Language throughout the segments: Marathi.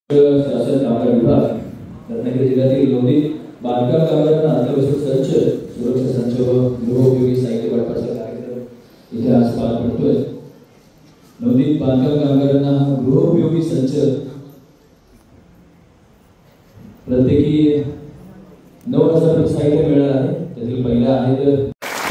शासन कामगार विभाग रत्नागिरी जिल्ह्यातील नवनीत बांधकाम कामगारांना अत्यावश्यक संच, सुरक्षा संच व गृहोपयोगी साहित्य वाटपाचा कार्यक्रम इथे आज पार पडतोय। नवनीत बांधकाम कामगारांना गृहोपयोगी संच प्रत्येकी 9,000 साहित्य मिळालं आहे। त्यातील पहिला आहे तर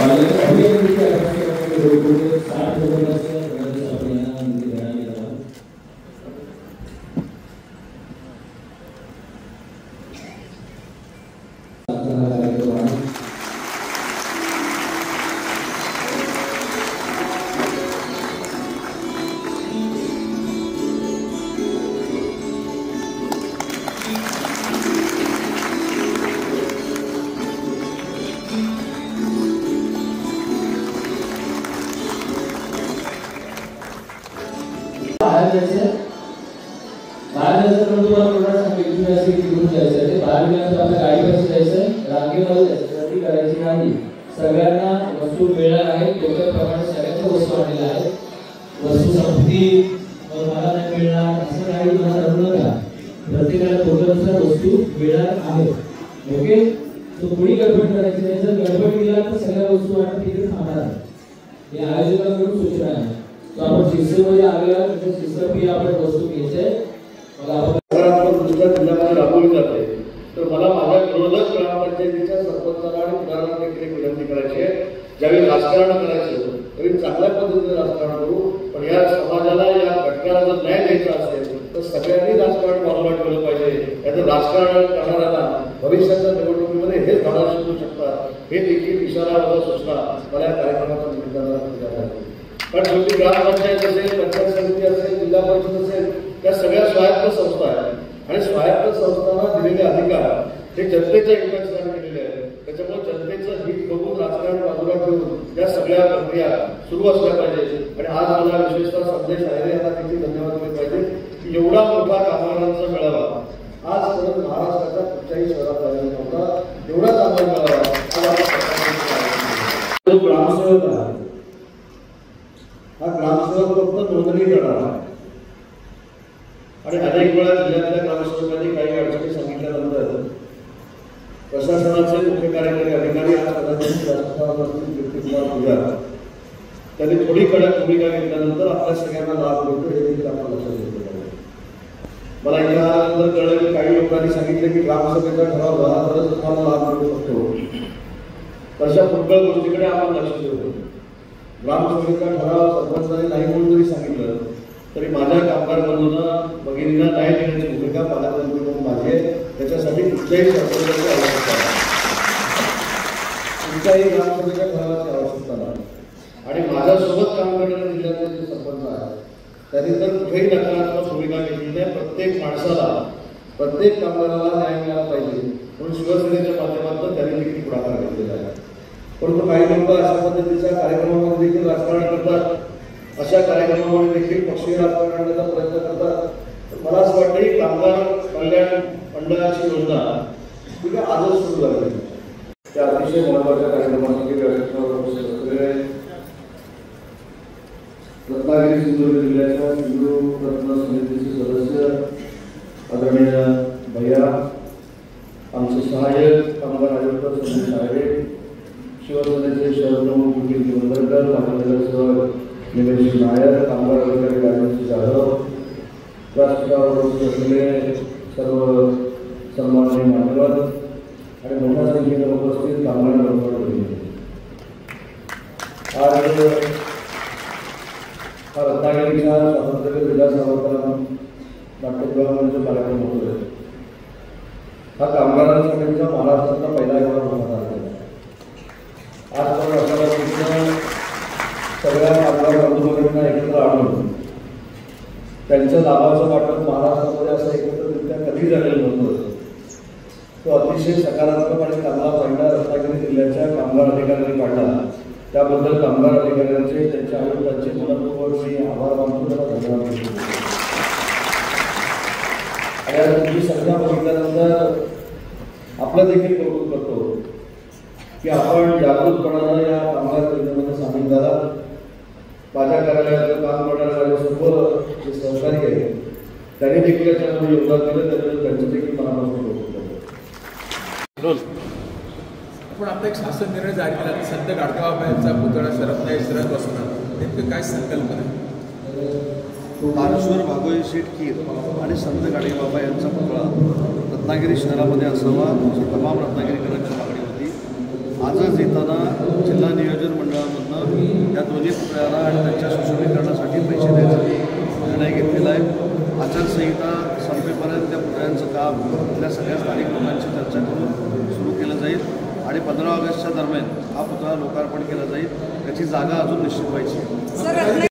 सगळ्यांना वस्तू मिळणार आहेत। योग्य प्रमाणात सगळ्यांच्या वस्तू आणलेल्या आहेत। वस्तू संपली मला नाही मिळणार असं काही तुम्हाला ठरवू नका। प्रत्येकाला टोटलनुसार वस्तू मिळणार आहेत। ओके, तो कोणी गडबड करायची नाही। जर गडबड केला तर सगळ्या वस्तू आणून तिथे थांबणार आहे। हे आयोजकांकडून सूचना आहे। तो आपण शिस्तीमध्ये आलेला म्हणजे शिस्तपणे आपण वस्तू घ्यायचे। मला आपण दुसऱ्या जिल्ह्यामध्ये राबवली जाते तर मला माझ्या विरोधक ग्रामपंचायतीच्या सरपंचाला आणि प्रधानाला देखील विनंती करायची आहे, ज्यावेळी राजकारण करायचं तरी चांगल्या पद्धतीने राजकारण करू, पण या समाजाला या घटकाला जर न्याय द्यायचा असेल तर सगळ्यांनी राजकारण बाजूला ठेवलं पाहिजे। याचं राजकारण करणाऱ्यांना भविष्याच्या निवडणुकीमध्ये हेच भाडा शिकू शकतात, हे देखील इशारा व सूचना मला या कार्यक्रमाच्या निमित्तानं दिल्या जाते। कारण शेवटी ग्रामपंचायत असेल, पंचायत समिती असेल, जिल्हा परिषद असेल, त्या सगळ्या स्वायत्त संस्था आहेत आणि स्वायत्त संस्थांना दिलेले अधिकार हे जनतेच्या हितासाठी दिलेले आहेत। त्याच्यामुळे जनतेचं हित बघून राजकारण बाजूला ठेवून या सगळ्या प्रक्रिया सुरू असल्या पाहिजे। आणि आज मला विशेषतः संदेश आहे यांना देखील धन्यवाद दिले पाहिजे की एवढा मोठा कामगारांचा मेळावा आजपर्यंत महाराष्ट्राच्या कुठल्याही शहरात झालेला नव्हता। एवढा चांगला मेळावा जो ग्रामसेवक आहे, हा ग्रामसेवक फक्त नोंदणी करणार आहे आणि अनेक वेळा जिल्ह्यातल्या ग्रामसेवकांनी काही अडचणी सांगितल्यानंतर प्रशासनाचे मुख्य कार्यकारी अधिकारी त्यांनी थोडी कडक भूमिका घेतल्यानंतर आपल्या सगळ्यांना लाभ मिळतो हे देखील आपण लक्षात घेतलं पाहिजे। मला इथे आल्यानंतर कळलं की काही लोकांनी सांगितलं की ग्रामसभेचा ठराव झाला तरच तुम्हाला लाभ मिळू शकतो। तशा पुष्कळ गोष्टीकडे आपण लक्ष देऊ। ग्रामसभेचा ठराव सरपंचाने नाही म्हणून जरी सांगितलं तरी माझ्या कामगार बंधूंना भगिनींना न्याय देण्याची भूमिका पालकमंत्री म्हणून माझी आहे। त्याच्यासाठी कुठल्याही सरपंचाची आवश्यकता नाही, कुठल्याही ग्रामसभेच्या ठरावाची आवश्यकता नाही। आणि माझ्यासोबत काम करणारे जिल्ह्यातले जे सरपंच आहेत त्यांनी तर कुठेही नकारात्मक भूमिका घेतली नाही। प्रत्येक माणसाला, प्रत्येक कामगाराला न्याय मिळाला पाहिजे म्हणून शिवसेनेच्या माध्यमातून त्यांनी देखील पुढाकार घेतलेला आहे। परंतु काही लोक अशा पद्धतीच्या कार्यक्रमामध्ये देखील राजकारण करतात, अशा कार्यक्रमामध्ये देखील पक्षीय राजकारण करण्याचा प्रयत्न करतात। मला असं वाटतं की कामगार कल्याण मंडळाची योजना ही आजच सुरू झाली। त्या अतिशय महत्त्वाच्या कार्यक्रमासाठी रत्नागिरी सिंधुदुर्ग जिल्ह्याच्या हिंदू रत्न समितीचे सदस्य आदरणीय भैया, आमचे सहाय्यक कामगार आयुक्त संजय साहेब, शिवसेनेचे शहरप्रमुख निखिल दिवंगरकर, मान्यवर निलेश नायर, कामगार अधिकारी राजेश जाधव, व्यासपीठावर असलेले सर्व सन्माननीय मान्यवर आणि मोठ्या संख्येने उपस्थित कामगार बंधू, आज हा रत्नागिरीच्या स्वातंत्र्य विलास सावरकर नाट्यगृहाचा कार्यक्रम होतोय। हा कामगारांसाठीचा महाराष्ट्रातला पहिला एवढा मोठा कार्यक्रम आहे। आज सगळ्या कामगार बंधूंना एकत्र आणून त्यांच्या लाभाचं वाटप महाराष्ट्रामध्ये असं एकत्रितरित्या कधी झालेलं नव्हतं। तो अतिशय सकारात्मकपणे चांगला फायदा रत्नागिरी जिल्ह्याच्या कामगार अधिकाऱ्यांनी काढला। त्याबद्दल कामगार अधिकाऱ्यांचे, त्यांच्या आयुक्तांचे मनपूर्वक मी आभार मानतो, त्यांना धन्यवाद देतो। आणि तुमची संख्या बघितल्यानंतर आपलं देखील कौतुक करतो की आपण जागृतपणानं या कामगार योजनेमध्ये सामील झाला। माझ्या कार्यालयात काम करणारे सर्व जे सहकारी आहेत त्यांनी देखील याच्यामध्ये योगदान दिलं, त्याच्यामुळे त्यांचं देखील मनापासून पण आता एक शासन निर्णय जारी केला की संत गाडगेबाबा यांचा पुतळा शरद बसवणार, नेमकं काय संकल्पना आहे? तारेश्वर भागोजी शेठ कीर आणि संत गाडगेबाबा यांचा पुतळा रत्नागिरी शहरामध्ये असावा अशी तमाम रत्नागिरीकरांची मागणी होती. आजच येताना जिल्हा नियोजन मंडळामधनं या दोन्ही पुतळ्याला आणि त्यांच्या सुशोभीकरणासाठी पैसे द्यायचा निर्णय घेतलेला आहे. आचारसंहिता संपेपर्यंत त्या पुतळ्यांचं काम आपल्या सगळ्या स्थानिक लोकांची चर्चा करून सुरू केलं जाईल आणि 15 ऑगस्टच्या दरम्यान हा पुतळा लोकार्पण केला जाईल. त्याची जागा अजून निश्चित व्हायची.